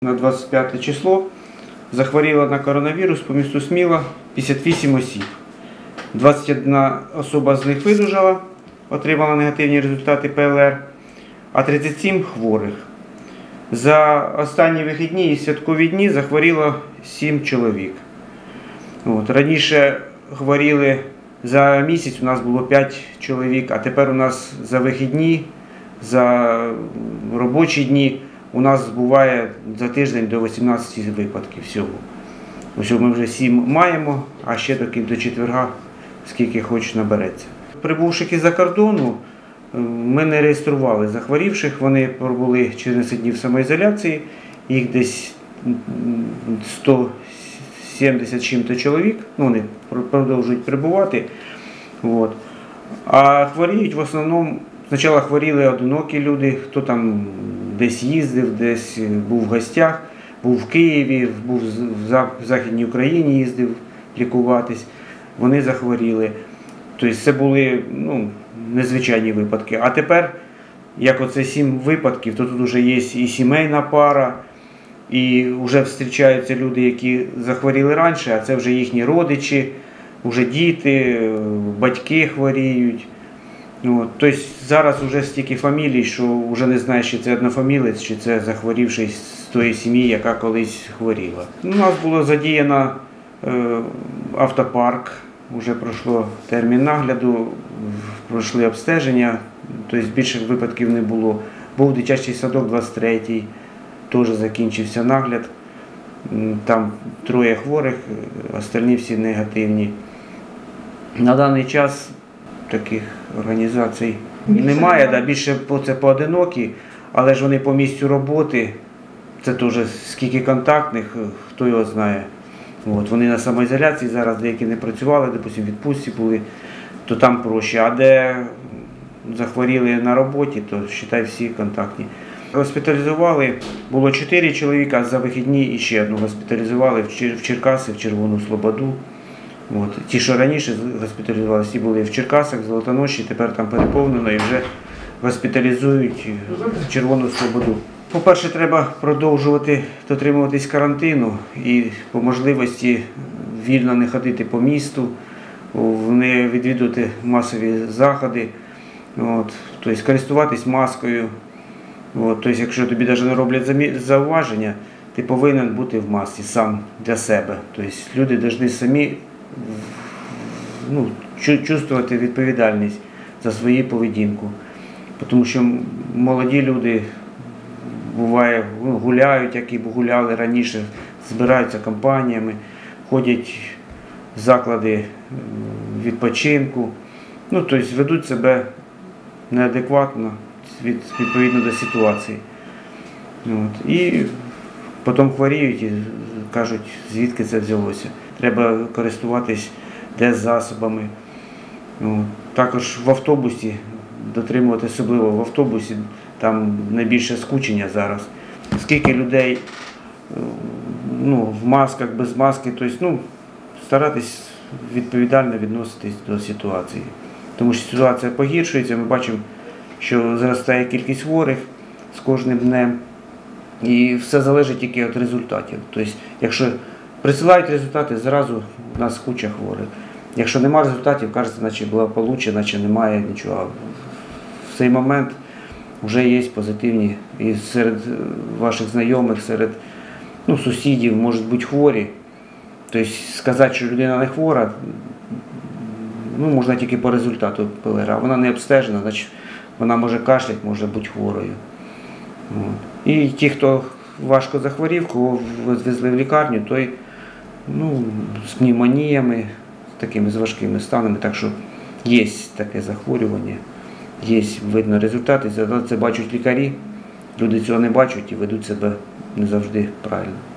На 25 число захворіло на коронавірус по місту Сміла 58 осіб. 21 особа з них видужала, отримала негативні результати ПЛР, а 37 хворих. За останні вихідні і святкові дні захворіло 7 чоловік. Раніше хворіли за місяць, у нас було 5 чоловік, а тепер у нас за вихідні, за робочі дні у нас буває за тиждень до 18 випадків всього. Ось ми вже 7 маємо, а ще до четверга скільки хоч набереться. Прибувших із-за кордону, ми не реєстрували захворівших, вони пробули 14 днів самоізоляції, їх десь 170 чим-то чоловік, вони продовжують прибувати. А хворіють в основному, спочатку хворіли одинокі люди, хто там десь їздив, десь був в гостях, був в Києві, був в Західній Україні, їздив лікуватись, вони захворіли. Тобто це були незвичайні випадки. А тепер, як оце 7 випадків, то тут вже є і сімейна пара, і вже зустрічаються люди, які захворіли раніше, а це вже їхні родичі, вже діти, батьки хворіють. Тобто зараз вже стільки фамілій, що вже не знаєш, чи це однофамілець, чи це захворівший з тої сім'ї, яка колись хворіла. У нас було задіяно автопарк, вже пройшло термін нагляду, пройшли обстеження, тобто більших випадків не було. Був дитячий садок 23-й, теж закінчився нагляд. Там 3 хворих, остальні всі негативні. На даний час таких організацій немає, більше це поодинокі, але ж вони по місцю роботи, це теж скільки контактних, хто його знає. Вони на самоізоляції зараз, деякі не працювали, допустим, в відпустці були, то там проще. А де захворіли на роботі, то, вважай, всі контактні. Госпіталізували, було 4 чоловіка, за вихідні і ще одну госпіталізували в Черкаси, в Червону Слободу. Ті, що раніше госпіталізувалися, ті були в Черкасах, в Золотоноші, тепер там переповнено і вже госпіталізують в Червону Слободу. По-перше, треба продовжувати дотримуватись карантину і по можливості вільно не ходити по місту, не відвідувати масові заходи, тобто користуватись маскою. Тобто, якщо тобі навіть не роблять зауваження, ти повинен бути в масці сам для себе. Тобто, люди повинні самі чувствувати відповідальність за свою поведінку. Тому що молоді люди буває, гуляють, як і гуляли раніше, збираються компаніями, ходять в заклади відпочинку, тобто ведуть себе неадекватно відповідно до ситуації. І потім хворіють і кажуть, звідки це взялося. Треба користуватись деззасобами. Також в автобусі, дотримувати особливо в автобусі, там найбільше скучення зараз. Скільки людей в масках, без маски, тобто, старатись відповідально відноситись до ситуації. Тому що ситуація погіршується, ми бачимо, що зростає кількість хворих з кожним днем. І все залежить тільки від результатів. Тобто, якщо присилають результати, зразу у нас куча хворих. Якщо немає результатів, кажеться, наче благополуччя, наче немає нічого. В цей момент вже є позитивні. І серед ваших знайомих, серед сусідів можуть бути хворі. Тобто сказати, що людина не хвора, можна тільки по результату ПЛР. Вона не обстежена, значить вона може кашляти, може бути хворою. І ті, хто важко захворів, кого відвезли в лікарню, той з пневмоніями, з такими важкими станами. Так що є таке захворювання, є, видно, результати, це бачать лікарі, люди цього не бачать і ведуть себе не завжди правильно.